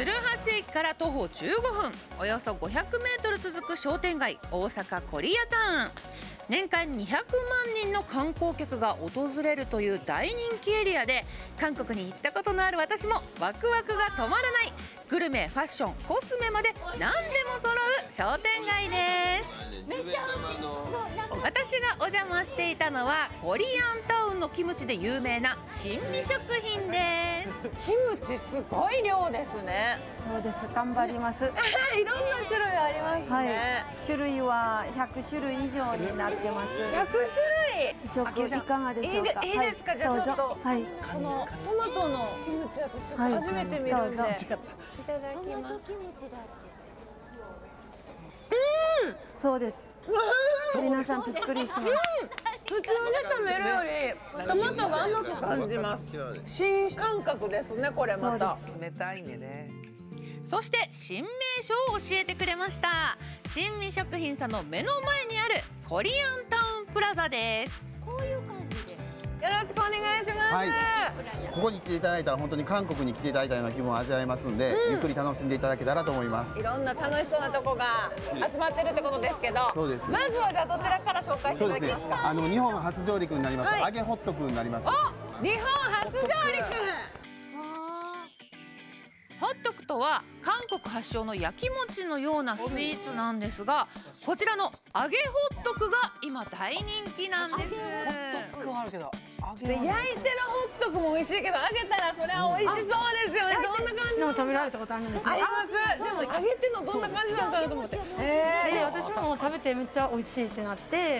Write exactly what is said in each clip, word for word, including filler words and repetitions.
鶴橋駅から徒歩じゅうごふん、およそごひゃくメートル続く商店街、大阪コリアタウン。年間にひゃくまんにんの観光客が訪れるという大人気エリアで、韓国に行ったことのある私もワクワクが止まらない。グルメ、ファッション、コスメまで何でも揃う商店街です。私がお邪魔していたのはコリアンタウンのキムチで有名な新味食品です。キムチすごい量ですね。 そうです、頑張ります。 いろんな種類ありますね。はい、 種類はひゃくしゅるい以上になってます。 ひゃくしゅるい。 試食いかがでしょうか。 いいですか、じゃあちょっと、 はい、 このトマトのキムチ、私ちょっと初めて見るんで、いただきます。うん、 そうです。皆さんびっくりします。 普通で食べるよりトマトが甘く感じます。新感覚ですね、これまた。 冷たいんでね。 そして新名所を教えてくれました。新味食品さんの目の前にあるコリアンタウンプラザです。こういう感じでよろしくお願いします。はい、 ここに来ていただいたら本当に韓国に来ていただいたような気分を味わえますんで、うん、ゆっくり楽しんでいただけたらと思います。 いろんな楽しそうなとこが集まってるってことですけど、 そうです。 まずはじゃあどちらから紹介していただけますか。 そうですね、あの日本初上陸になります、はい、揚げホットクになります。 お、日本初上陸。ホットクとは韓国発祥の焼き餅のようなスイーツなんですが、こちらの揚げホットクが今大人気なんです。で、焼いてるホットクも美味しいけど、揚げたらそれは美味しそうですよね。どんな感じ？ も食べられたことあるんですか？ あります。でも揚げてのどんな感じなんだろうと思って。 ええ、私も食べてめっちゃ美味しいってなって。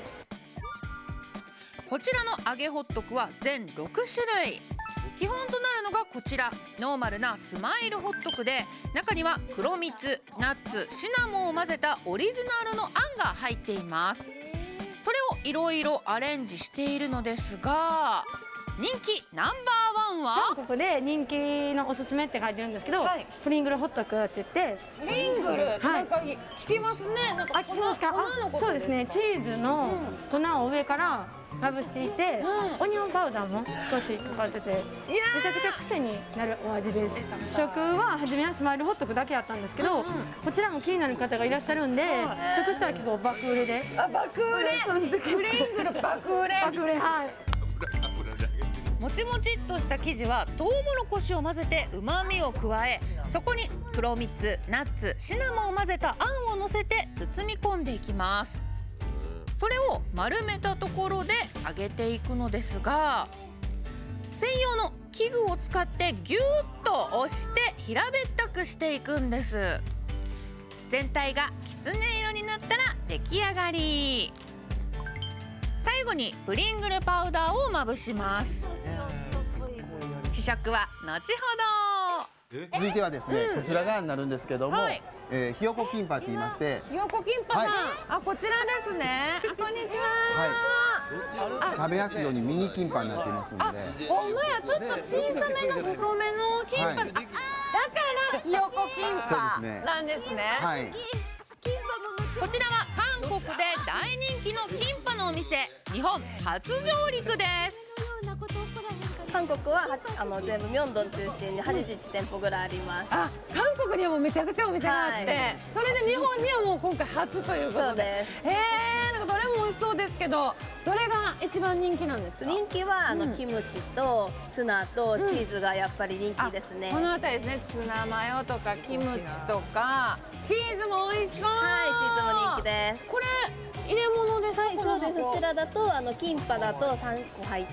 こちらの揚げホットクは全ろくしゅるい。基本となるのがこちら、ノーマルなスマイルホットクで、中には黒蜜、ナッツ、シナモンを混ぜたオリジナルのあんが入っています。それをいろいろアレンジしているのですが、人気ナンバーワンは韓国で人気のおすすめって書いてるんですけど、はい、プリングルホットクって言って。 プリングル、はい、なんか聞きますね。なんかあ、聞きますか？あ、そうですね。チーズの粉を上からまぶしていて、うん、オニオンパウダーも少しかかってて、めちゃくちゃ癖になるお味です。食は初めはスマイルホットクだけやったんですけど、うんうん、こちらも気になる方がいらっしゃるんで、食したら結構爆売れで。 あ、爆売れ。プリングル爆売れ。 爆売れ、はい。 もちもちっとした生地はトウモロコシを混ぜて旨味を加え、そこに黒蜜、ナッツ、シナモンを混ぜたあんをのせて包み込んでいきます。それを丸めたところで揚げていくのですが、専用の器具を使ってギューッと押して平べったくしていくんです。全体がきつね色になったら出来上がり。最後にプリングルパウダーをまぶします。試食は後ほど。 続いてはですね、うん、こちら側になるんですけども、はい、えー、ひよこキンパって言いまして。 ひよこキンパさん、はい、あ、こちらですね。あ、こんにちは。 はい。食べやすいようにミニキンパになっていますので。 ほんまや、ちょっと小さめの細めのキンパ。はい、だからひよこキンパなんですね。はい。こちらは韓国で大人気のキンパのお店、日本初上陸です。 韓国はあの全部ミョンドン中心にはちじゅってんぽぐらいあります。 あ、韓国にはもうめちゃくちゃお店があって、はい、それで日本にはもう今回初ということで。そうです。へえ、なんかどれも美味しそうですけど、どれが一番人気なんですか？ 人気はあの、うん、キムチとツナとチーズがやっぱり人気ですね。 うん、この辺りですね。ツナマヨとかキムチとかチーズも美味しそう。 はい、チーズも人気です。 これ入れ物ですか？ はい、そうです。こちらだとあのキンパだとさんこ入って、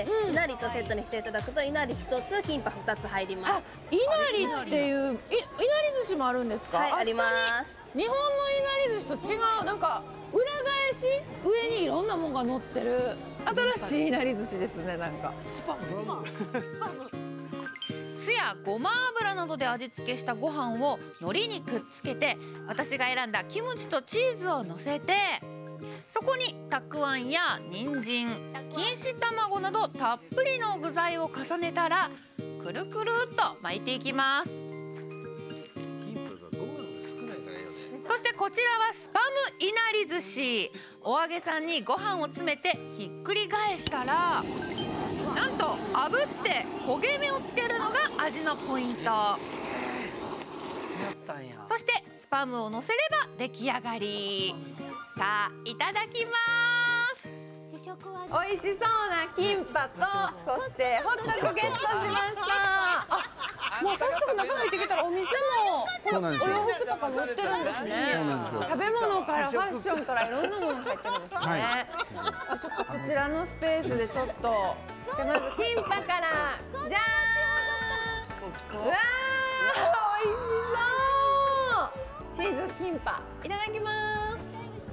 うん、いなりとセットにしていただくといなりひとつ、キンパふたつ入ります。あ、 いなりっていうい、いなり寿司もあるんですか？ はい、あります。 日本のいなり寿司と違う、なんか裏返し上にいろんなものが乗ってる新しいいなり寿司ですね。なんかスパム酢やごま油などで味付けしたご飯を海苔にくっつけて、私が選んだキムチとチーズをのせて、そこにたくあんや人参、錦糸卵などたっぷりの具材を重ねたら、くるくるっと巻いていきます。そしてこちらはスパムいなり寿司。お揚げさんにご飯を詰めてひっくり返したら、なんと炙って焦げ目をつけるのが味のポイント。 そしてスパムをのせれば出来上がり。さあいただきます。美味しそうなキンパと、そしてホットクゲットしました。あ、もう早速中入ってきたらお店もそうなんですよ。 お洋服とかも売ってるんですね。 そうなんですよ。 食べ物からファッションからいろんなものが入ってるんですね。 はいあ、ちょっとこちらのスペースでちょっと、じゃあまずキンパからじゃーん。うわー、美味しそう。チーズキンパいただきます。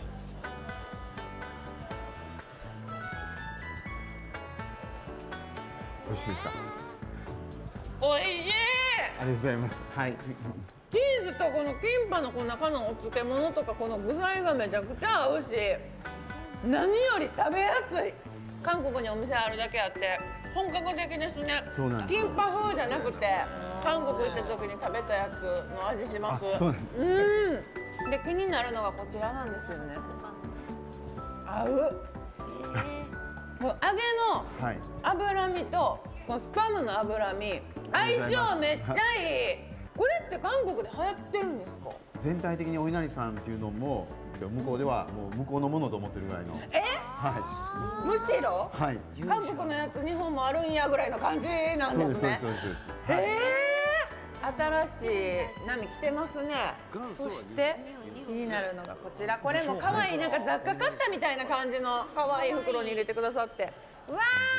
美味しいですか。 美味しい。 ありがとうございます。はい。 チーズとこのキンパのこの中のお漬物とかこの具材がめちゃくちゃ合うし、何より食べやすい。韓国にお店あるだけあって本格的ですね。 そうなんです。 キンパ風じゃなくて韓国行った時に食べたやつの味します。 そうなんです。 うん。で気になるのがこちらなんですよね。合う。もう揚げの脂身とこのスパムの脂身相性めっちゃいい。これって韓国で流行ってるんですか？ 全体的にお稲荷さんっていうのも向こうではもう向こうのものと思ってるぐらいの。 え？ はむしろ？ い。はい。 韓国のやつ日本もあるんやぐらいの感じなんですね。 そうですそうですそうです。 えー、新しい波来てますね。そして気になるのがこちら。これも可愛いなんか雑貨買ったみたいな感じの可愛い袋に入れてくださって。うわ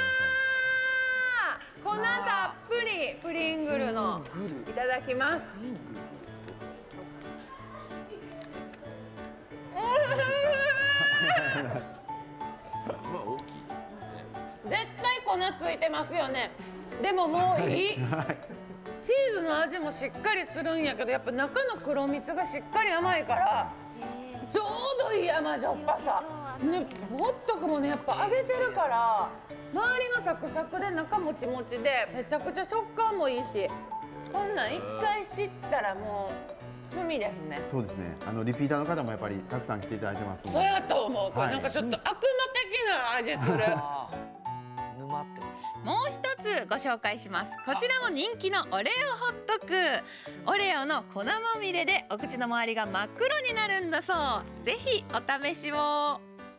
ー、粉たっぷりプリングルのいただきます。絶対粉ついてますよね。でももういい。チーズの味もしっかりするんやけど、やっぱ中の黒蜜がしっかり甘いからちょうどいい甘じょっぱさね。ホットクもねやっぱ揚げてるから周りがサクサクで中もちもちでめちゃくちゃ食感もいいし、こんなん一回知ったらもう罪ですね。 そうですね。あのリピーターの方もやっぱりたくさん来ていただいてますので。 そうやと思う。これはいなんかちょっと悪魔的な味する。 沼ってもう一つご紹介します。こちらも人気のオレオホットク。オレオの粉まみれでお口の周りが真っ黒になるんだそう。ぜひお試しを。さ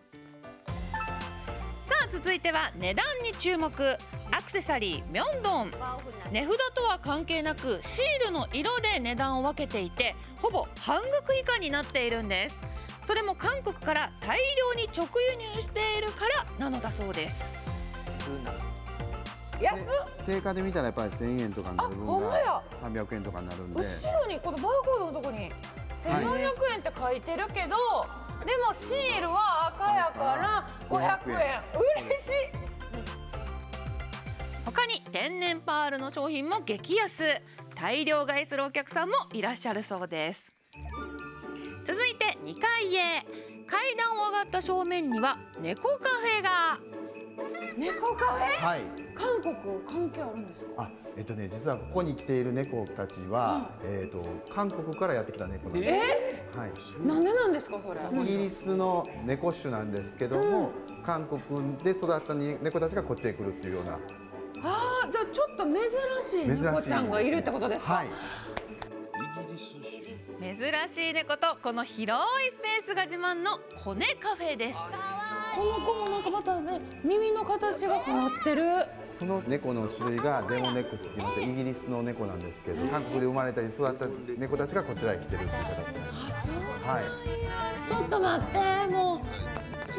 あ続いては値段に注目。アクセサリーミョンドン。値札とは関係なくシールの色で値段を分けていて、ほぼ半額以下になっているんです。それも韓国から大量に直輸入しているからなのだそうです。安っ。 定価で見たらやっぱりせんえんとかになる分あほんまやがさんびゃくえんとかになるんで。 後ろにこのバーコードのとこにせんよんひゃくえんって書いてるけど、でもシールは赤やからごひゃくえん。嬉しい。他に天然パールの商品も激安。大量買いするお客さんもいらっしゃるそうです。続いてにかいへ。階段を上がった正面には猫カフェが。猫カフェ？ はい。 韓国関係あるんですか？ あ、えっとね、実はここに来ている猫たちは、えっと韓国からやってきた猫なんです。 えはい。 ー、なんでなんですかそれ？ イギリスの猫種なんですけども、うん、韓国で育った猫たちがこっちへ来るっていうような。 ああ、じゃあちょっと珍しい猫ちゃんがいるってことですか？はい。珍しい猫とこの広いスペースが自慢のコネカフェです。この子もなんかまたね、耳の形が変わってる。 その猫の種類がデモネックスって言いまして、イギリスの猫なんですけど、韓国で生まれたり育った猫たちがこちらへ来てるっていう形になります。 あ、そう。 はい。 ちょっと待って、もう幸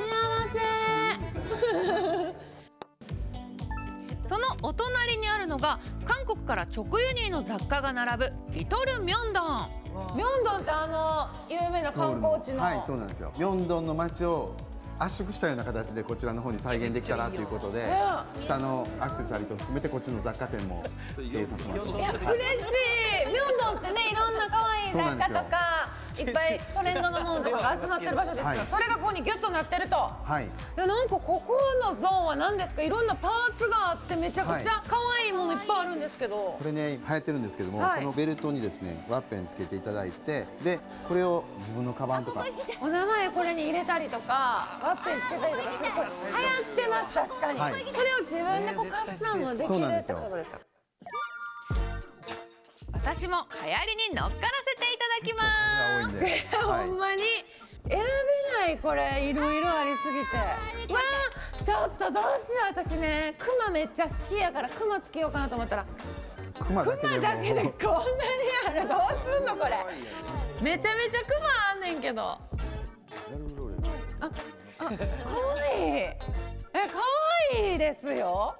せ。そのお隣にあるのが韓国から直輸入の雑貨が並ぶリトルミョンドン。ミョンドンってあの有名な観光地の。 はい、そうなんですよ。ミョンドンの街を圧縮したような形でこちらの方に再現できたらということで、下のアクセサリーと含めてこっちの雑貨店も経営させてもらってます。 いや、嬉しい。ミョンドンってね、いろんな可愛い雑貨とかいっぱいトレンドのものとかが集まってる場所ですけど、はい、それがここにギュッとなってると。はい。いや、なんかここのゾーンは何ですか？いろんなパーツがあってめちゃくちゃ可愛いものいっぱいあるんですけど。 これね、流行ってるんですけども、はい、このベルトにですね、ワッペンつけていただいて、でこれを自分のカバンとか、 お名前これに入れたりとか、ワッペンつけたりとかする。これ流行ってます確かに。はい、それを自分でこうカスタムできるってことですか？ 私も流行りに乗っからせていただきま数が多いんで、 ほんまに選べないこれいろいろありすぎて。わあちょっとどうしよう私ねクマめっちゃ好きやからクマつけようかなと思ったらクマだけでもクマだけでこんなにあるどうすんのこれ。めちゃめちゃクマあんねんけど。ああ可愛いえ可愛いですよ。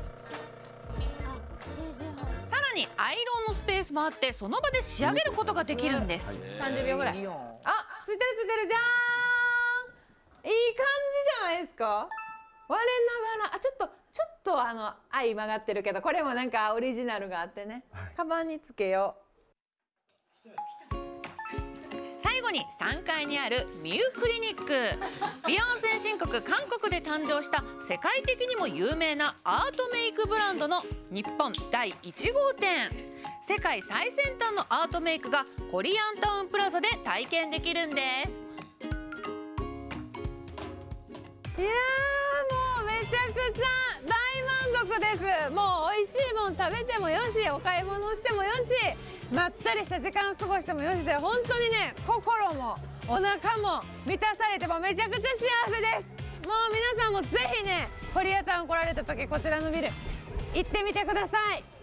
さらにアイロンのスペースもあってその場で仕上げることができるんです。 さんじゅうびょうぐらい。あついてるついてるじゃーん。いい感じじゃないですか。我ながらあちょっとちょっとあの相曲がってるけどこれもなんかオリジナルがあってね、カバンにつけよう。 最後にさんがいにあるミュークリニック。美容先進国韓国で誕生した世界的にも有名なアートメイクブランドの日本だいいち号店。世界最先端のアートメイクがコリアンタウンプラザで体験できるんです。 いやーもうめちゃくちゃ大満足です。もう美味しいもん食べてもよしお買い物してもよしまったりした時間過ごしてもよしで本当にね心もお腹も満たされてもめちゃくちゃ幸せです。もう皆さんもぜひねコリアタウン来られた時こちらのビル行ってみてください。